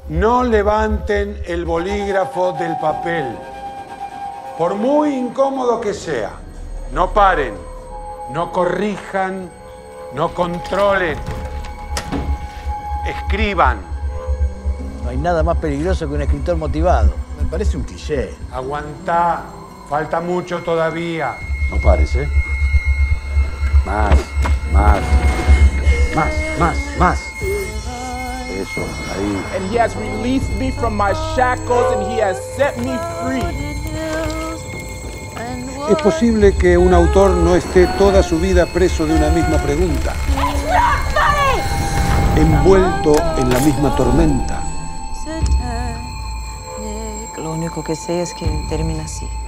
No levanten el bolígrafo del papel. Por muy incómodo que sea, no paren, no corrijan, no controlen. Escriban. No hay nada más peligroso que un escritor motivado. Me parece un cliché. Aguantá, falta mucho todavía. No pares, ¿eh? Más. Eso, ahí. And he has released me from my shackles and he has set me free. Es posible que un autor no esté toda su vida preso de una misma pregunta. Envuelto en la misma tormenta. Lo único que sé es que termina así.